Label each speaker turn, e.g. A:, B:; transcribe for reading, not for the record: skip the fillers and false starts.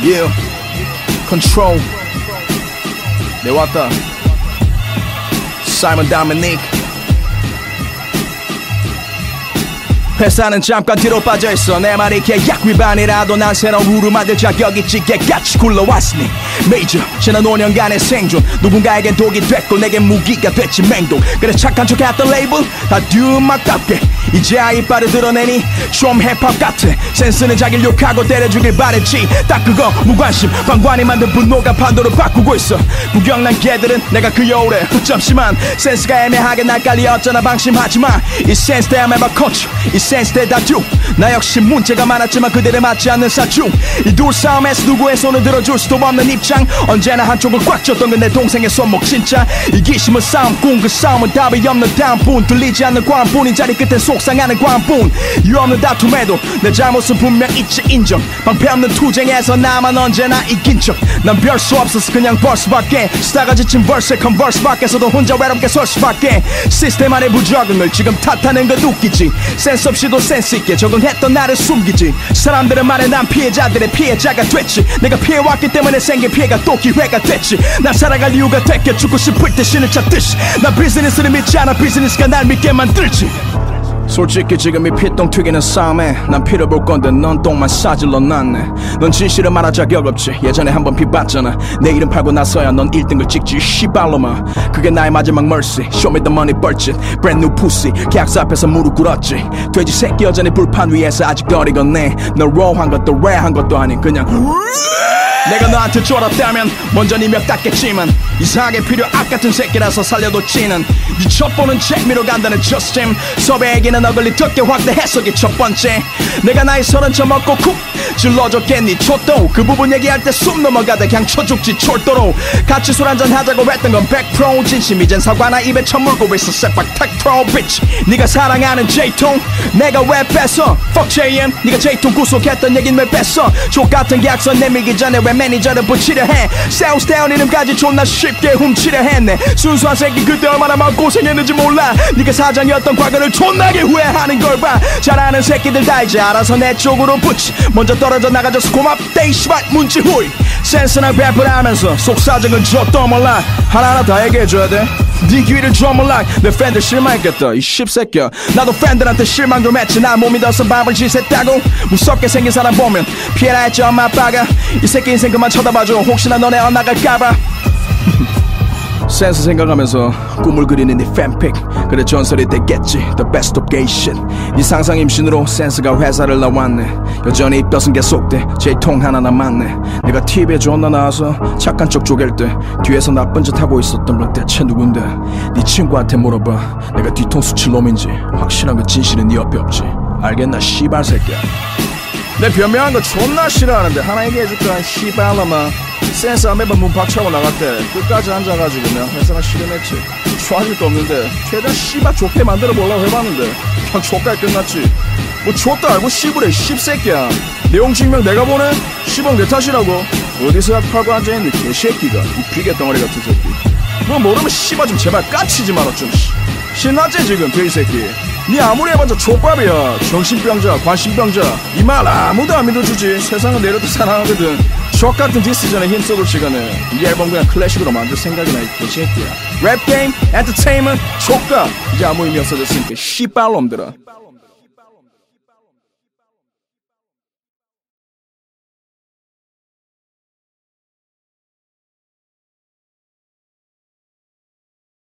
A: Yeah, control. 내 왔다. Simon Dominic. 회사는 잠깐 뒤로 빠져있어. 내 말이 계약 위반이라도 난 새로운 룰을 만들 자격 있지. 개같이 굴러왔으니 메이저 지난 5년간의 생존 누군가에겐 독이 됐고 내겐 무기가 됐지. 맹독 그래 착한 척 했던 레이블 다 듀음악답게 이제야 이빨을 드러내니 좀 힙합 같아. 센스는 자기를 욕하고 때려주길 바랬지. 딱 그거 무관심. 방관이 만든 분노가 판도를 바꾸고 있어. 구경난 개들은 내가 그여울에 잠시만 센스가 애매하게 날 깔리 어쩌나 방심하지마. 이 센스 때문에 막 커치 이 센스 때 다투. 나 역시 문제가 많았지만 그들에 맞지 않는 사주. 이 둘 싸움에서 누구의 손을 들어줄 수도 없는 입장. 언제나 한쪽을 꽉 쥐었던 건 내 동생의 손목. 진짜 이기심은 싸움꾼 그 싸움은 답이 없는 다음뿐. 들리지 않는 광뿐인 자리 끝에 속상하는 광뿐. 이유 없는 다툼에도 내 잘못은 분명 있지 인정. 방패 없는 투쟁에서 나만 언제나 이긴 척. 난 별 수 없어서 그냥 벌스밖에. 스타가 지친 벌스에 컨버스 밖에서도 혼자 외롭게 설 수밖에. 시스템 안의 부적응을 지금 탓하는 건 웃기지. 센스 없이도 센스 있게 적응했던 나를 숨기지. 사람들은 말해 난 피해자들의 피해자가 됐지. 내가 피해왔기 때문에 생긴 피해가 또 기회가 됐지. 난 살아갈 이유가 됐게 죽고 싶을 때 신을 찾듯이. 난 비즈니스를 믿지 않아 비즈니스가 날 믿게 만들지. 솔직히 지금 이 피똥 튀기는 싸움에 난 피를 볼 건데 넌 똥만 싸질러 놨네. 넌 진실을 말할 자격 없지. 예전에 한번 비봤잖아. 내 이름 팔고 나서야 넌 1등을 찍지 씨발로마. 그게 나의 마지막 mercy. Show me the money 벌짓 brand new pussy. 계약서 앞에서 무릎 꿇었지. 돼지 새끼 여전히 불판 위에서 아직 거리겠네. 너 raw한 것도 rar한 것도 아닌 그냥 내가 너한테 쫄았다면 먼저 네 멱 닦겠지만 이상하게 필요 악같은 새끼라서 살려도 찌는 네 첩보는 책미로 간다는 저스템. 섭외에게는 어글리 덕게 확대 해석이 첫 번째. 내가 나이 30 처먹고 쿡 질러줬겠니 촛도. 그 부분 얘기할 때 숨 넘어가다 그냥 쳐죽지 촐도로. 같이 술 한잔 하자고 했던 건 100% 진심. 이젠 사과나 입에 처물고 있어 새박 탁트로 비치. 네가 사랑하는 J통 내가 왜 뺐어. Fuck JM 네가 J통 구속했던 얘긴 왜 뺐어. 족같은 계약서 내밀기 전에 왜 매니저를 붙이려 해. 세우스테온 이름까지 존나 쉽게 훔치려 했네. 순수한 새끼 그때 얼마나 마음고생했는지 몰라. 네가 사장이었던 과거를 존나게 후회하는 걸 봐. 잘하는 새끼들 다 이제 알아서 내 쪽으로 붙이. 먼저 떨어져 나가줘서 고맙대 이 씨발 문지 후이. 센스나 배플하면서 속사정을 줬도 몰라. 하나하나 다 얘기해줘야 돼. 네 귀를 조물락. 내 팬들 실망했겠다 이 씹새끼야. 나도 팬들한테 실망 좀 했지. 나 못 믿어서 밥을 짓했다고. 무섭게 생긴 사람 보면 피해라 했지 엄마 아빠가. 이 새끼 인생 그만 쳐다봐줘 혹시나 너네 엇나갈까봐. 센스 생각하면서 꿈을 그리는 네 팬픽. 그래 전설이 되겠지 The best of gay shit. 네 상상 임신으로 센스가 회사를 나왔네. 여전히 입덧은 계속돼 J통 하나 남았네. 내가 TV에 존나 나와서 착한 척 쪼갤 때 뒤에서 나쁜 짓 하고 있었던 건 대체 누군데. 네 친구한테 물어봐. 내가 뒤통수 칠 놈인지 확실한 그 진실은 네 옆에 없지. 알겠나 씨발 새끼야. 내 변명한 거 존나 싫어하는데 하나 얘기해줄까 씨발놈아. 센스가 매번 문 박차고 나갔대. 끝까지 앉아가지고 내가 회사가 싫음했지. 좋아질 거 없는데 최대한 씨발 좋게 만들어 보려고 해봤는데 그냥 족까지 끝났지. 뭐 족도 알고 씨부래 씹새끼야. 내용 증명 내가 보내? 씨봉 내 탓이라고. 어디서 약팔고 앉아있는 개새끼가 이 비계 덩어리 같은 새끼. 뭐 모르면 씨발 좀 제발 까치지 마라 좀. 신났지 지금 돼지새끼. 니 아무리 해봤자 족밥이야. 정신병자 관심병자. 이 말 아무도 안 믿어주지. 세상은 내려도 사랑하거든. 족같은 디스전에 힘써볼 시간에 이 앨범 그냥 클래식으로 만들 생각이나 이 개새끼야. 랩게임 엔터테인먼트 족가 이제 아무 의미 없어졌으니까 씨발놈들아.